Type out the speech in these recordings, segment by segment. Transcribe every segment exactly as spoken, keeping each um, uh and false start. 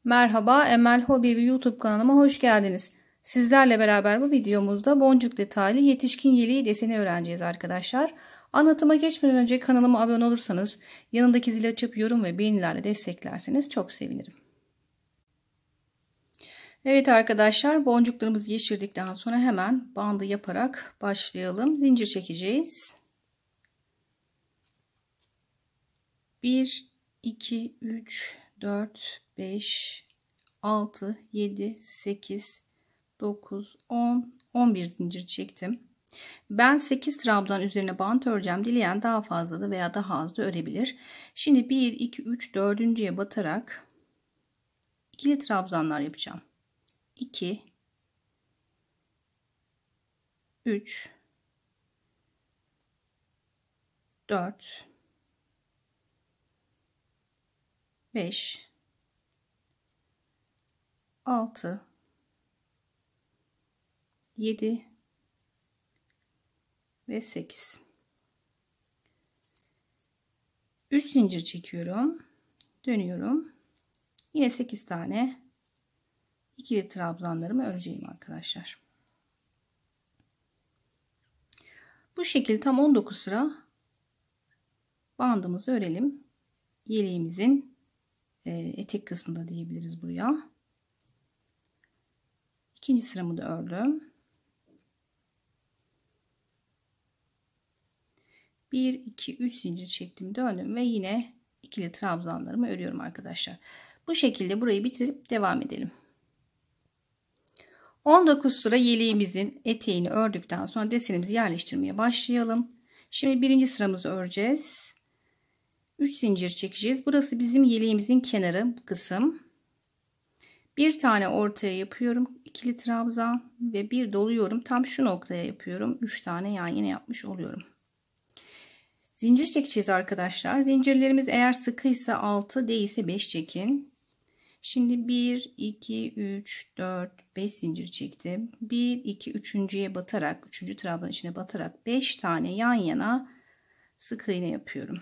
Merhaba, Emel Hobi YouTube kanalıma hoş geldiniz. Sizlerle beraber bu videomuzda boncuk detaylı yetişkin yeleği deseni öğreneceğiz arkadaşlar. Anlatıma geçmeden önce kanalıma abone olursanız, yanındaki zili açıp yorum ve beğenilerle desteklerseniz çok sevinirim. Evet arkadaşlar, boncuklarımızı geçirdikten sonra hemen bandı yaparak başlayalım. Zincir çekeceğiz. bir, iki, üç, dört, beş, altı, yedi, sekiz, dokuz, on, on bir zincir çektim. Ben sekiz trabzan üzerine bant öreceğim. Dileyen daha fazla da veya daha az da örebilir. Şimdi bir, iki, üç, dördüncüye batarak ikili trabzanlar yapacağım. iki, üç, dört, beş, altı, yedi ve sekiz. üç zincir çekiyorum. Dönüyorum. Yine sekiz tane ikili trabzanlarımı öreceğim arkadaşlar. Bu şekilde tam on dokuz sıra bandımızı örelim. Yeleğimizin etek kısmında diyebiliriz buraya. İkinci sıramı da ördüm. bir, iki, üç zincir çektim, döndüm ve yine ikili trabzanlarımı örüyorum arkadaşlar. Bu şekilde burayı bitirip devam edelim. on dokuz sıra yeleğimizin eteğini ördükten sonra desenimizi yerleştirmeye başlayalım. Şimdi birinci sıramızı öreceğiz. üç zincir çekeceğiz. Burası bizim yeleğimizin kenarı, bu kısım. Bir tane ortaya yapıyorum, ikili trabzan ve bir doluyorum. Tam şu noktaya yapıyorum. üç tane yan yana yapmış oluyorum. Zincir çekeceğiz arkadaşlar. Zincirlerimiz eğer sıkıysa altı, değilse beş çekin. Şimdi bir, iki, üç, dört, beş zincir çektim. bir, iki, üçüncüye batarak, üçüncü trabzan içine batarak beş tane yan yana sık iğne yapıyorum.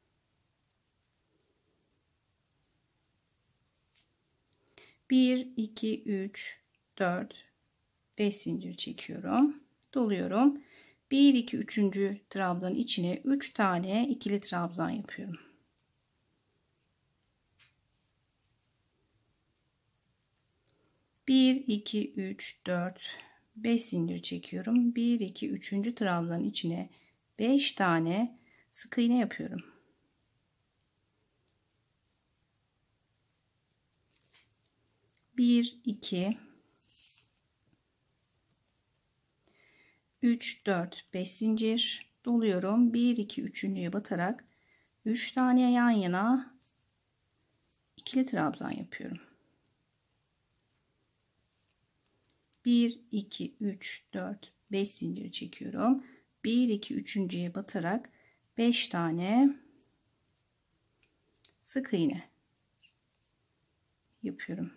bir, iki, üç, dört, beş zincir çekiyorum. Doluyorum. bir, iki, üçüncü trabzanın içine üç tane ikili trabzan yapıyorum. bir, iki, üç, dört, beş zincir çekiyorum. bir, iki, üçüncü trabzanın içine beş tane sık iğne yapıyorum. bir, iki, üç, dört, beş zincir doluyorum. bir, iki, üçüncüye batarak üç tane yan yana ikili trabzan yapıyorum. bir, iki, üç, dört, beş zincir çekiyorum. bir, iki, üçüncüye batarak beş tane sık iğne yapıyorum.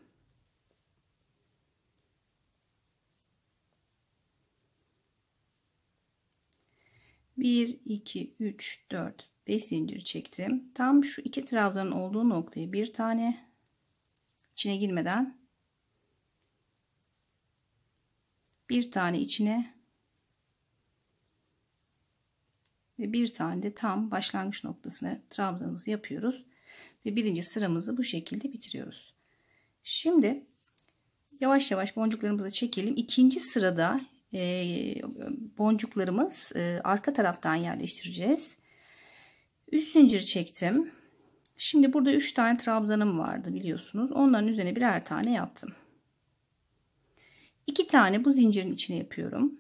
bir, iki, üç, dört, beş zincir çektim. Tam şu iki trabzanın olduğu noktaya bir tane içine girmeden bir tane içine ve bir tane de tam başlangıç noktasına trabzanımızı yapıyoruz ve birinci sıramızı bu şekilde bitiriyoruz. Şimdi yavaş yavaş boncuklarımızı çekelim. İkinci sırada e, boncuklarımız e, arka taraftan yerleştireceğiz. üç zincir çektim. Şimdi burada üç tane trabzanım vardı biliyorsunuz. Onların üzerine birer tane yaptım. iki tane bu zincirin içine yapıyorum.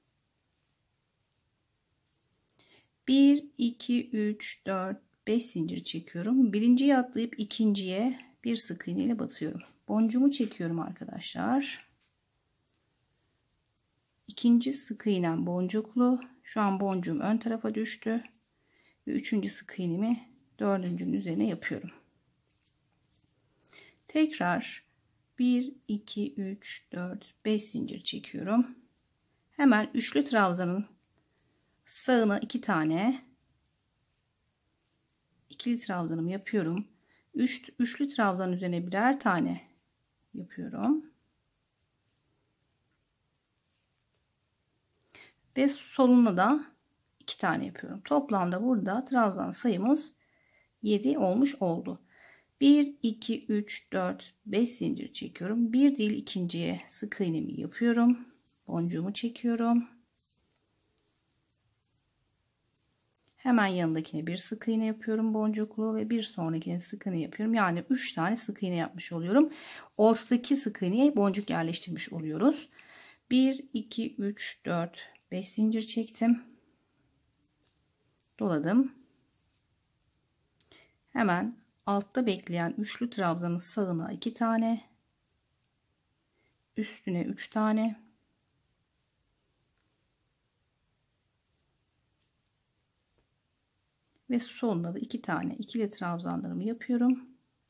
bir, iki, üç, dört, beş zincir çekiyorum. Birinciye atlayıp ikinciye bir sık iğne ile batıyorum. Boncuğumu çekiyorum arkadaşlar. İkinci sık iğnem boncuklu. Şu an boncuğum ön tarafa düştü. Ve üçüncü sık iğnemi dördüncünün üzerine yapıyorum. Tekrar bir, iki, üç, dört, beş zincir çekiyorum. Hemen üçlü trabzanın sağına iki tane ikili trabzanımı yapıyorum. Üç, üçlü trabzanın üzerine birer tane yapıyorum. Ve soluna da iki tane yapıyorum. Toplamda burada trabzan sayımız yedi olmuş oldu. bir, iki, üç, dört, beş zincir çekiyorum. Bir değil ikinciye sık iğnemi yapıyorum. Boncuğumu çekiyorum. Hemen yanındakine bir sık iğne yapıyorum boncuklu ve bir sonrakine sık iğne yapıyorum. Yani üç tane sık iğne yapmış oluyorum. Ortadaki sık iğneye boncuk yerleştirmiş oluyoruz. bir, iki, üç, dört, beş zincir çektim. Doladım. Hemen altta bekleyen üçlü trabzanın sağına iki tane, üstüne üç tane, ve sonuna da iki tane ikili trabzanlarımı yapıyorum.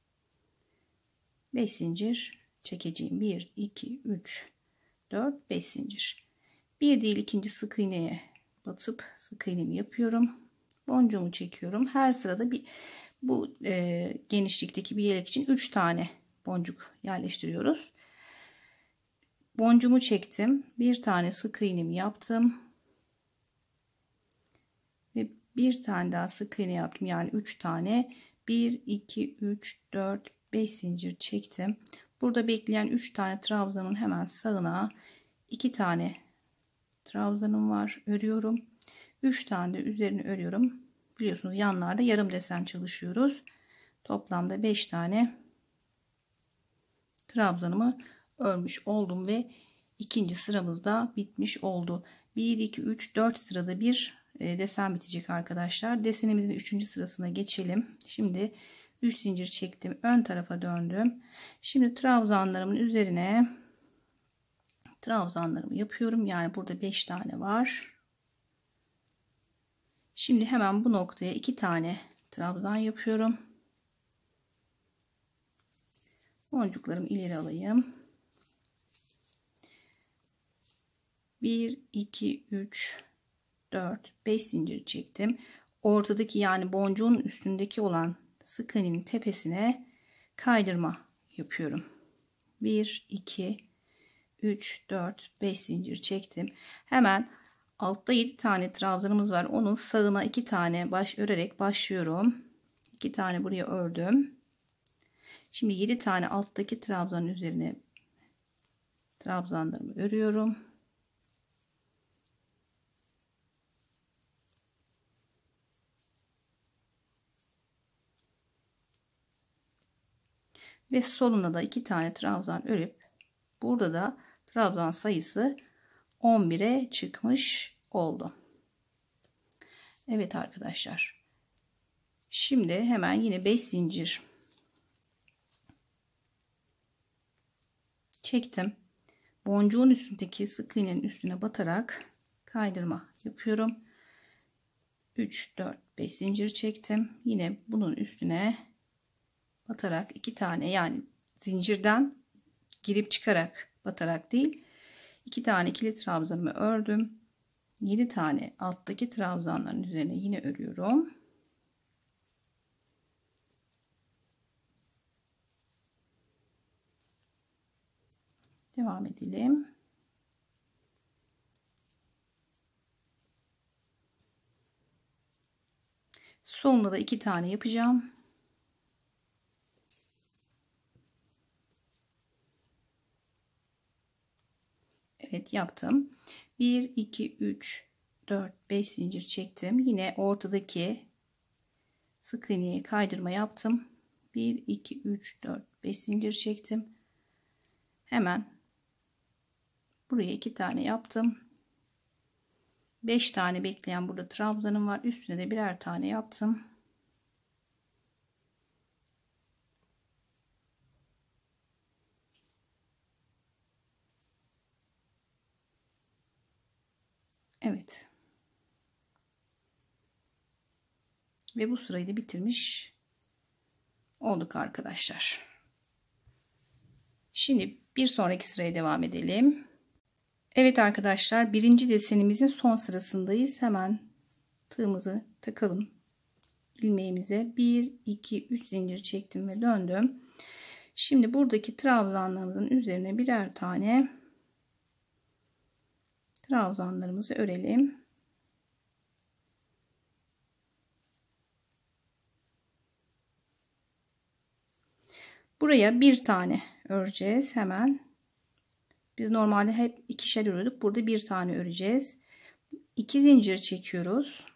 beş zincir çekeceğim. bir, iki, üç, dört, beş zincir. Bir değil ikinci sık iğneye batıp sık iğnemi yapıyorum. Boncuğumu çekiyorum. Her sırada bir bu e, genişlikteki bir yelek için üç tane boncuk yerleştiriyoruz. Boncuğumu çektim. Bir tane sık iğnemi yaptım. Ve bir tane daha sık iğne yaptım. Yani üç tane. bir, iki, üç, dört, beş zincir çektim. Burada bekleyen üç tane trabzanın hemen sağına iki tane trabzanım var. Örüyorum. üç tane de üzerine örüyorum. Biliyorsunuz yanlarda yarım desen çalışıyoruz. Toplamda beş tane trabzanımı örmüş oldum ve ikinci sıramızda bitmiş oldu. bir, iki, üç, dört sırada bir e, desen bitecek arkadaşlar. Desenimizin üçüncü sırasına geçelim. Şimdi üç zincir çektim. Ön tarafa döndüm. Şimdi trabzanlarımın üzerine trabzanlarımı yapıyorum. Yani burada beş tane var. Şimdi hemen bu noktaya iki tane trabzan yapıyorum. Boncuklarımı ileri alayım. bir, iki, üç, dört, beş zincir çektim. Ortadaki yani boncuğun üstündeki olan sık iğnenin tepesine kaydırma yapıyorum. bir, iki, üç, dört, beş zincir çektim. Hemen altta yedi tane trabzanımız var. Onun sağına iki tane baş örerek başlıyorum. iki tane buraya ördüm. Şimdi yedi tane alttaki trabzanın üzerine trabzanlarımı örüyorum. Ve soluna da iki tane trabzan örüp burada da trabzan sayısı on bire çıkmış oldu. Evet arkadaşlar. Şimdi hemen yine beş zincir çektim. Boncuğun üstündeki sık iğnenin üstüne batarak kaydırma yapıyorum. üç, dört, beş zincir çektim. Yine bunun üstüne batarak iki tane yani zincirden girip çıkarak batarak değil iki tane ikili trabzanımı ördüm. yedi tane alttaki trabzanların üzerine yine örüyorum. Devam edelim. Sonunda da iki tane yapacağım. Evet yaptım. bir, iki, üç, dört, beş zincir çektim. Yine ortadaki sık iğneye kaydırma yaptım. bir, iki, üç, dört, beş zincir çektim. Hemen buraya iki tane yaptım. beş tane bekleyen burada trabzanım var. Üstüne de birer tane yaptım. Evet. Ve bu sırayı da bitirmiş olduk arkadaşlar. Şimdi bir sonraki sıraya devam edelim. Evet arkadaşlar, birinci desenimizin son sırasındayız. Hemen tığımızı takalım ilmeğimize. bir, iki, üç zincir çektim ve döndüm. Şimdi buradaki trabzanlarımızın üzerine birer tane trabzanlarımızı örelim. Buraya bir tane öreceğiz hemen. Biz normalde hep ikişer örüyorduk. Burada bir tane öreceğiz. iki zincir çekiyoruz.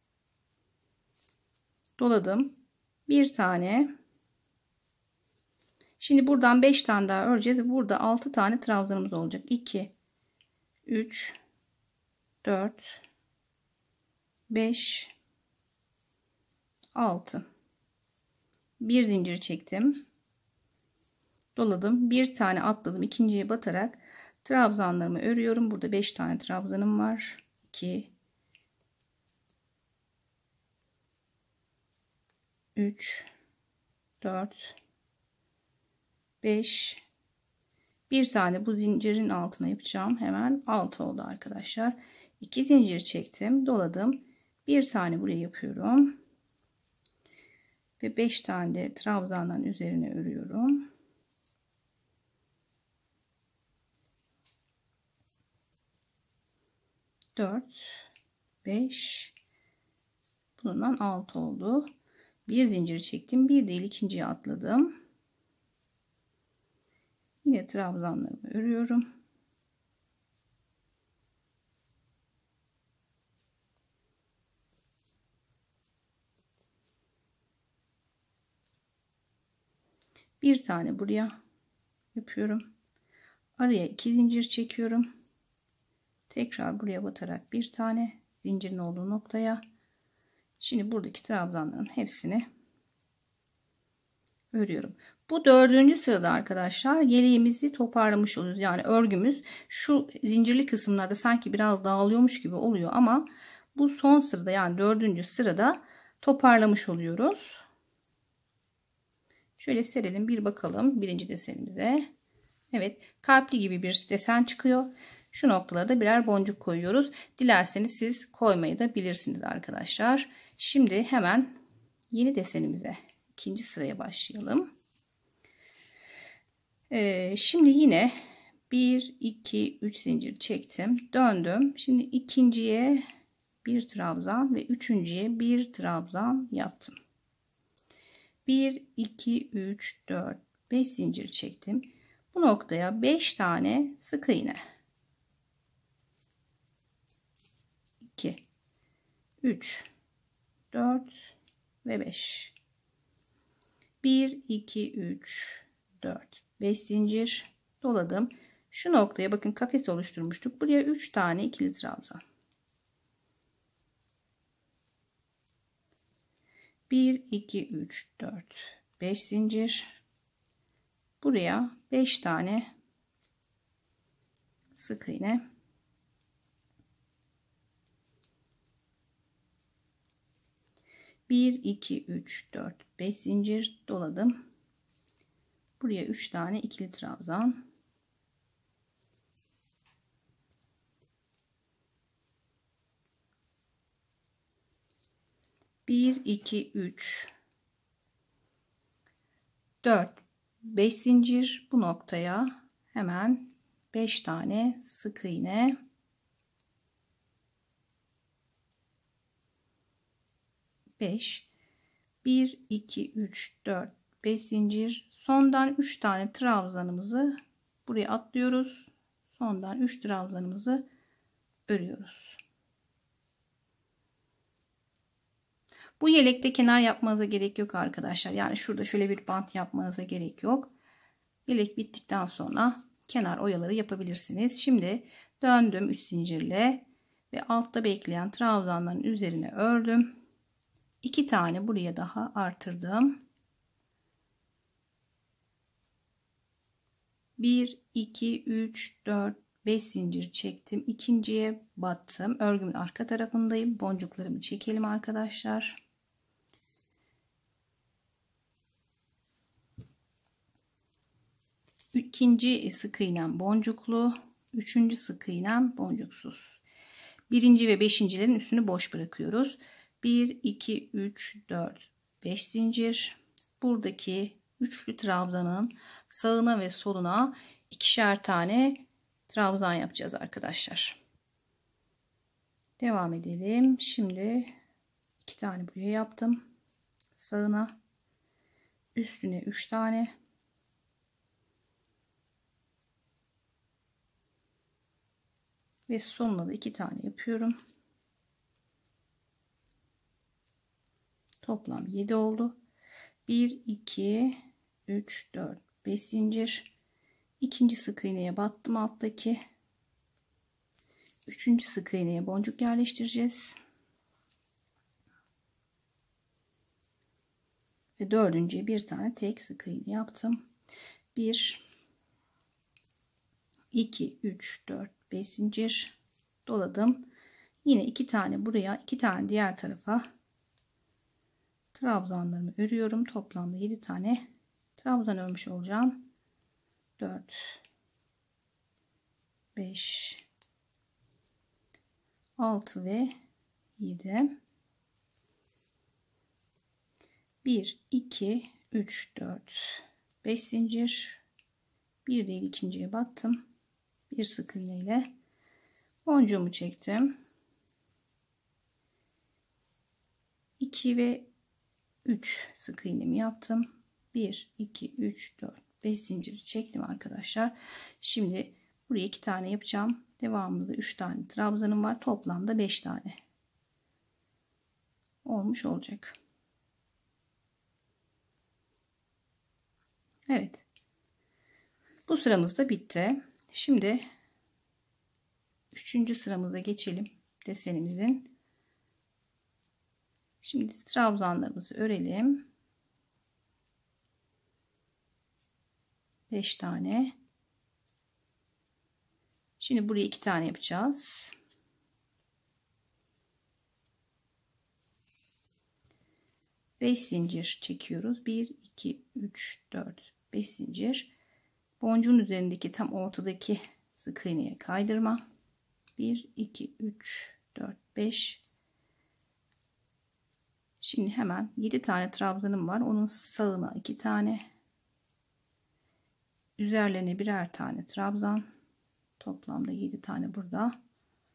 Doladım. Bir tane. Şimdi buradan beş tane daha öreceğiz. Burada altı tane trabzanımız olacak. iki, üç, dört, beş, altı. Bir zincir çektim. Doladım. Bir tane atladım. İkinciye batarak trabzanlarımı örüyorum. Burada beş tane trabzanım var. iki, üç, dört, beş. Bir tane bu zincirin altına yapacağım. Hemen altı oldu arkadaşlar. iki zincir çektim. Doladım. Bir tane buraya yapıyorum. Ve beş tane de trabzanların üzerine örüyorum. dört, beş, bundan altı oldu. Bir zincir çektim. Bir değil ikinciye atladım. Yine trabzanlarımı örüyorum. Bir tane buraya yapıyorum. Araya iki zincir çekiyorum. Tekrar buraya batarak bir tane zincirin olduğu noktaya. Şimdi buradaki trabzanların hepsini örüyorum. Bu dördüncü sırada arkadaşlar yeleğimizi toparlamış oluyoruz. Yani örgümüz şu zincirli kısımlarda sanki biraz dağılıyormuş gibi oluyor ama bu son sırada yani dördüncü sırada toparlamış oluyoruz. Şöyle serelim bir bakalım birinci desenimize. Evet, kalpli gibi bir desen çıkıyor. Şu noktalara da birer boncuk koyuyoruz. Dilerseniz siz koymayı da bilirsiniz arkadaşlar. Şimdi hemen yeni desenimize, ikinci sıraya başlayalım. Ee, şimdi yine bir, iki, üç zincir çektim. Döndüm. Şimdi ikinciye bir trabzan ve üçüncüye bir trabzan yaptım. bir, iki, üç, dört, beş zincir çektim. Bu noktaya beş tane sık iğne. iki, üç, dört ve beş. bir, iki, üç, dört, beş zincir doladım. Şu noktaya bakın kafes oluşturmuştuk. Buraya üç tane ikili trabzan. bir, iki, üç, dört, beş zincir. Buraya beş tane sık iğne. bir, iki, üç, dört, beş zincir doladım. Buraya üç tane ikili trabzan. bir, iki, üç, dört, beş zincir. Bu noktaya hemen beş tane sık iğne. beş, bir, iki, üç, dört, beş zincir. Sondan üç tane trabzanımızı buraya atlıyoruz. Sondan üç trabzanımızı örüyoruz. Bu yelekte kenar yapmanıza gerek yok arkadaşlar. Yani şurada şöyle bir bant yapmanıza gerek yok. Yelek bittikten sonra kenar oyaları yapabilirsiniz. Şimdi döndüm üç zincirle ve altta bekleyen trabzanların üzerine ördüm. iki tane buraya daha artırdım. bir, iki, üç, dört, beş zincir çektim. İkinciye battım. Örgümün arka tarafındayım. Boncuklarımı çekelim arkadaşlar. İkinci sık iğnem boncuklu. Üçüncü sık iğnem boncuksuz. Birinci ve beşincilerin üstünü boş bırakıyoruz. bir, iki, üç, dört, beş zincir. Buradaki üçlü trabzanın sağına ve soluna ikişer tane trabzan yapacağız arkadaşlar. Devam edelim. Şimdi iki tane buraya yaptım. Sağına, üstüne üç tane. Ve sonuna da iki tane yapıyorum. Toplam yedi oldu. bir, iki, üç, dört, beş zincir. İkinci sık iğneye battım alttaki. Üçüncü sık iğneye boncuk yerleştireceğiz. Ve dördüncüye bir tane tek sık iğne yaptım. bir, iki, üç, dört, beş zincir doladım. Yine iki tane buraya, iki tane diğer tarafa trabzanlarımı örüyorum. Toplamda yedi tane trabzan örmüş olacağım. dört, beş, altı ve yedi. bir, iki, üç, dört, beş zincir. Bir değil, ikinciye battım. Bir sık iğne ile boncuğumu çektim. iki ve üç sık iğnemi yaptım. bir, iki, üç, dört, beş zincir çektim arkadaşlar. Şimdi buraya iki tane yapacağım. Devamında da üç tane trabzanım var. Toplamda beş tane olmuş olacak. Evet. Bu sıramız da bitti. Şimdi üçüncü sıramıza geçelim desenimizin. Şimdi trabzanlarımızı örelim. beş tane. Şimdi buraya iki tane yapacağız. beş zincir çekiyoruz. bir, iki, üç, dört, beş zincir. Boncuğun üzerindeki tam ortadaki sık iğneye kaydırma. bir, iki, üç, dört, beş. Şimdi hemen yedi tane trabzanım var. Onun sağına iki tane. Üzerlerine birer tane trabzan. Toplamda yedi tane burada.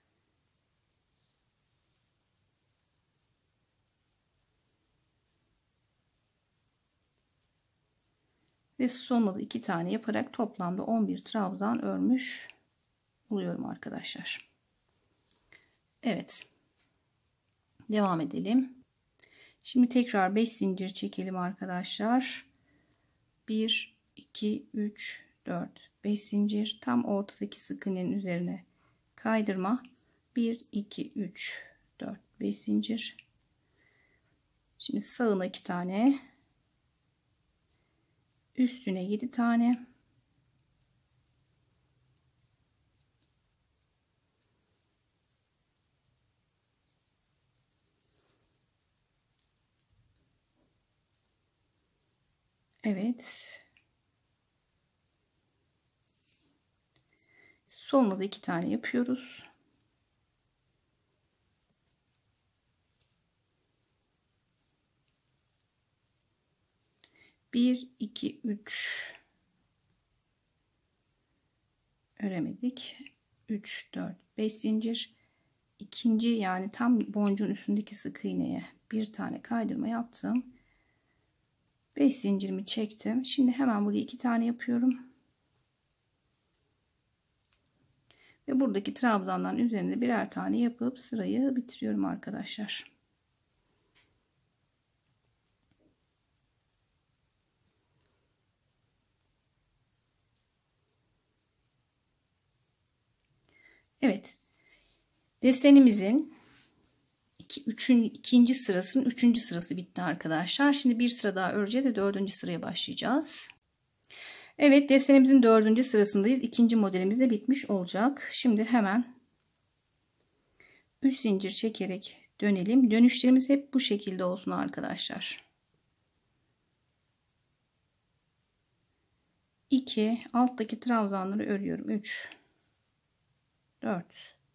Ve sonunda da iki tane yaparak toplamda on bir trabzan örmüş oluyorum arkadaşlar. Evet. Devam edelim. Şimdi tekrar beş zincir çekelim arkadaşlar. bir, iki, üç, dört, beş zincir. Tam ortadaki sık iğnenin üzerine kaydırma. bir, iki, üç, dört, beş zincir. Şimdi sağına iki tane. Üstüne yedi tane. Evet. Sonuna da iki tane yapıyoruz. bir, iki, üç öremedik. üç, dört, beş zincir. İkinci yani tam boncuğun üstündeki sık iğneye bir tane kaydırma yaptım. beş zincirimi çektim. Şimdi hemen buraya iki tane yapıyorum. Ve buradaki trabzanların üzerinde birer tane yapıp sırayı bitiriyorum arkadaşlar. Evet. Desenimizin iki, üçün, ikinci sırasının üçüncü sırası bitti arkadaşlar. Şimdi bir sıra daha öreceğiz ve dördüncü sıraya başlayacağız. Evet, desenimizin dördüncü sırasındayız. İkinci modelimiz de bitmiş olacak. Şimdi hemen üç zincir çekerek dönelim. Dönüşlerimiz hep bu şekilde olsun arkadaşlar. iki alttaki trabzanları örüyorum. üç, dört,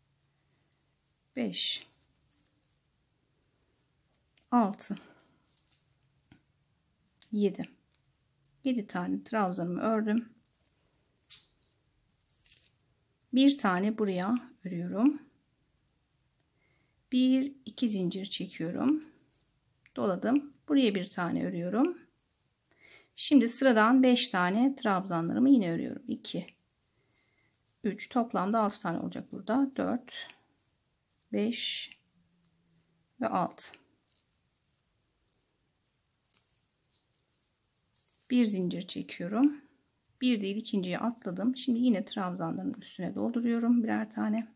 beş, altı, yedi, yedi tane trabzanımı ördüm. Bir tane buraya örüyorum. Bir iki zincir çekiyorum. Doladım. Buraya bir tane örüyorum. Şimdi sıradan beş tane trabzanlarımı yine örüyorum. iki üç, toplamda altı tane olacak burada. dört beş ve altı. Bir zincir çekiyorum. Bir değil, ikinciye atladım. Şimdi yine trabzanların üstüne dolduruyorum birer tane.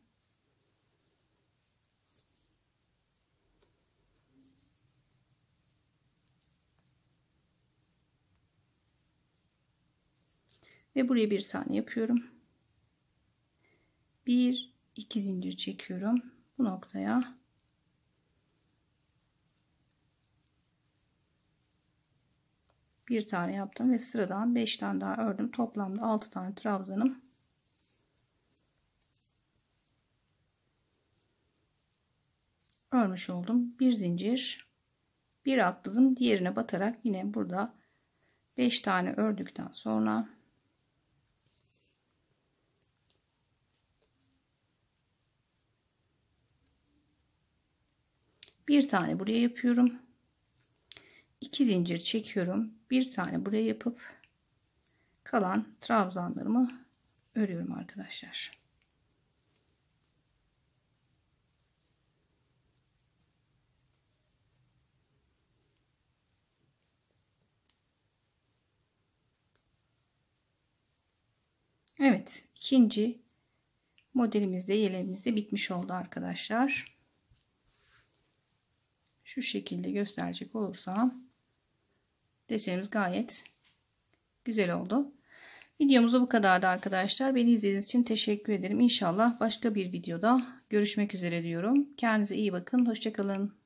Ve buraya bir tane yapıyorum. Bir iki zincir çekiyorum bu noktaya. Bir tane yaptım ve sıradan beş tane daha ördüm. Toplamda altı tane trabzanım örmüş oldum. Bir zincir, bir atladım, diğerine batarak yine burada beş tane ördükten sonra bir tane buraya yapıyorum. iki zincir çekiyorum. Bir tane buraya yapıp kalan trabzanlarımı örüyorum arkadaşlar. Evet, ikinci modelimizde yeleğimizde bitmiş oldu arkadaşlar. Şu şekilde gösterecek olursam desenimiz gayet güzel oldu. Videomuz bu kadardı arkadaşlar. Beni izlediğiniz için teşekkür ederim. İnşallah başka bir videoda görüşmek üzere diyorum. Kendinize iyi bakın. Hoşça kalın.